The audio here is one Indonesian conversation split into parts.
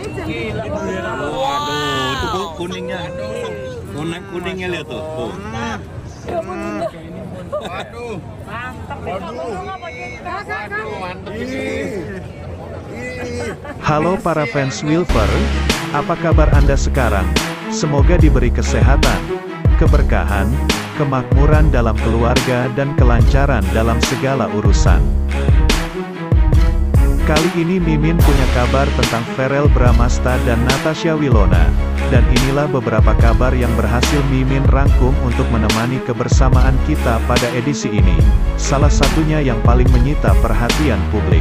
Waduh, itu kuningnya. Kuningnya lihat tuh. Tuh. Waduh. Mantap. Halo para fans Wilfer, apa kabar Anda sekarang? Semoga diberi kesehatan, keberkahan, kemakmuran dalam keluarga dan kelancaran dalam segala urusan. Kali ini Mimin punya kabar tentang Verrell Bramasta dan Natasha Wilona, dan inilah beberapa kabar yang berhasil Mimin rangkum untuk menemani kebersamaan kita pada edisi ini. Salah satunya yang paling menyita perhatian publik.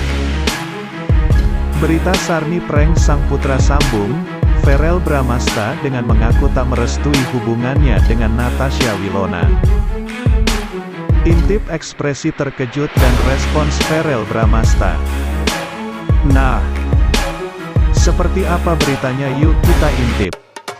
Berita Sarni prank sang putra sambung, Verrell Bramasta dengan mengaku tak merestui hubungannya dengan Natasha Wilona. Intip ekspresi terkejut dan respons Verrell Bramasta. Nah, seperti apa beritanya, yuk kita intip.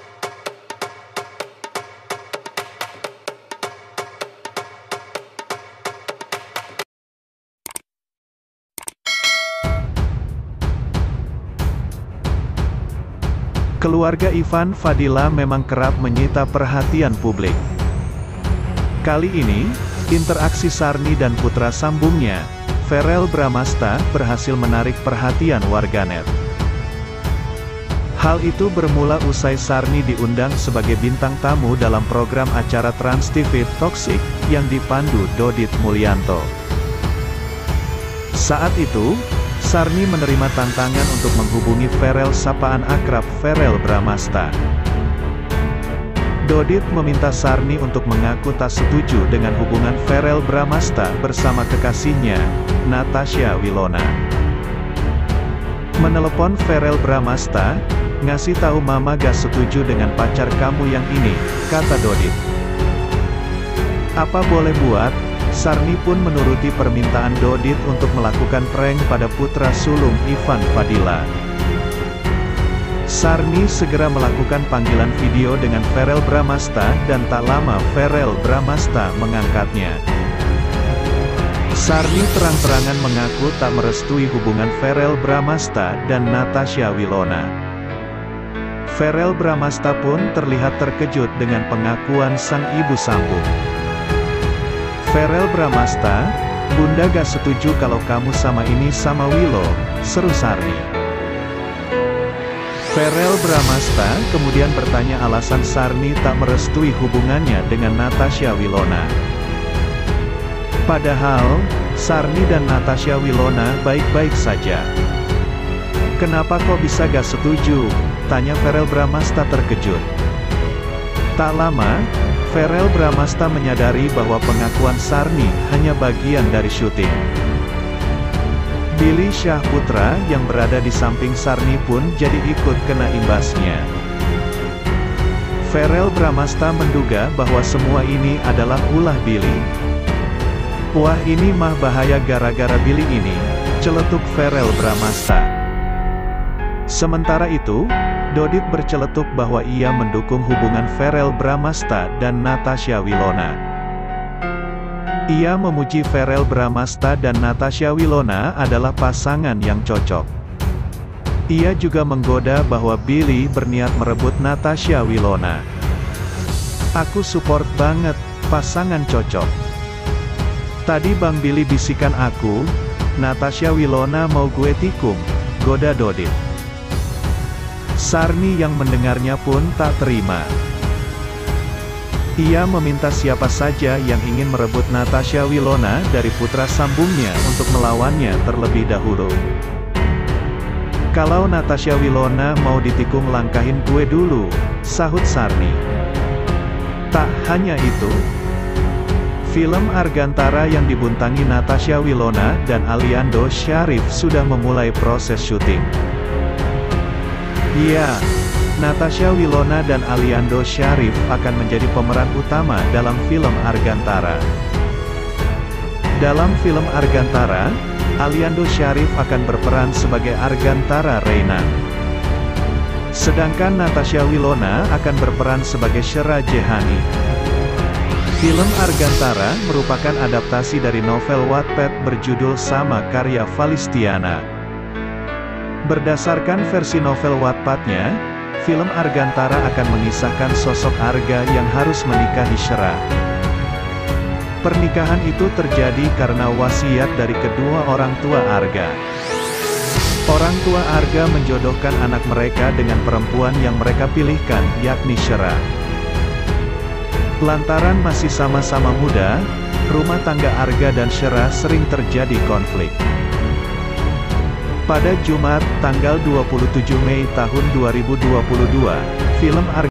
Keluarga Ivan Fadila memang kerap menyita perhatian publik. Kali ini, interaksi Sarni dan putra sambungnya, Verrell Bramasta, berhasil menarik perhatian warganet. Hal itu bermula usai Sarni diundang sebagai bintang tamu dalam program acara Trans TV Toxic, yang dipandu Dodit Mulyanto. Saat itu, Sarni menerima tantangan untuk menghubungi Verrell sapaan akrab Verrell Bramasta. Dodit meminta Sarni untuk mengaku tak setuju dengan hubungan Verrell Bramasta bersama kekasihnya, Natasha Wilona. Menelepon Verrell Bramasta, "Ngasih tahu mama gak setuju dengan pacar kamu yang ini," kata Dodit. "Apa boleh buat?" Sarni pun menuruti permintaan Dodit untuk melakukan prank pada putra sulung Ivan Fadila. Sarni segera melakukan panggilan video dengan Verrell Bramasta dan tak lama Verrell Bramasta mengangkatnya. Sarni terang-terangan mengaku tak merestui hubungan Verrell Bramasta dan Natasha Wilona. Verrell Bramasta pun terlihat terkejut dengan pengakuan sang ibu sambung. "Verrell Bramasta, Bunda gak setuju kalau kamu sama ini sama Willow," seru Sarni. Verrell Bramasta kemudian bertanya alasan Sarni tak merestui hubungannya dengan Natasha Wilona. Padahal, Sarni dan Natasha Wilona baik-baik saja. "Kenapa kok bisa gak setuju?" tanya Verrell Bramasta terkejut. Tak lama, Verrell Bramasta menyadari bahwa pengakuan Sarni hanya bagian dari syuting. Billy Syahputra yang berada di samping Sarni pun jadi ikut kena imbasnya. Verrell Bramasta menduga bahwa semua ini adalah ulah Billy. "Wah, ini mah bahaya gara-gara Billy ini," celetuk Verrell Bramasta. Sementara itu, Dodit berceletuk bahwa ia mendukung hubungan Verrell Bramasta dan Natasha Wilona. Ia memuji Verrell Bramasta dan Natasha Wilona adalah pasangan yang cocok. Ia juga menggoda bahwa Billy berniat merebut Natasha Wilona. "Aku support banget, pasangan cocok. Tadi Bang Billy bisikan aku, Natasha Wilona mau gue tikung," goda Dodit. Sarni yang mendengarnya pun tak terima. Ia meminta siapa saja yang ingin merebut Natasha Wilona dari putra sambungnya untuk melawannya terlebih dahulu. "Kalau Natasha Wilona mau ditikung langkahin gue dulu," sahut Sarni. Tak hanya itu, film Argantara yang dibintangi Natasha Wilona dan Aliando Syarif sudah memulai proses syuting. Ya, Natasha Wilona dan Aliando Syarif akan menjadi pemeran utama dalam film Argantara. Dalam film Argantara, Aliando Syarif akan berperan sebagai Argantara Reina. Sedangkan Natasha Wilona akan berperan sebagai Shera Jehani. Film Argantara merupakan adaptasi dari novel Wattpad berjudul sama karya Valistiana. Berdasarkan versi novel Wattpad-nya, film Argantara akan mengisahkan sosok Arga yang harus menikahi Syera. Pernikahan itu terjadi karena wasiat dari kedua orang tua Arga. Orang tua Arga menjodohkan anak mereka dengan perempuan yang mereka pilihkan, yakni Syera. Lantaran masih sama-sama muda, rumah tangga Arga dan Syera sering terjadi konflik. Pada Jumat, tanggal 27 Mei tahun 2022, film Arga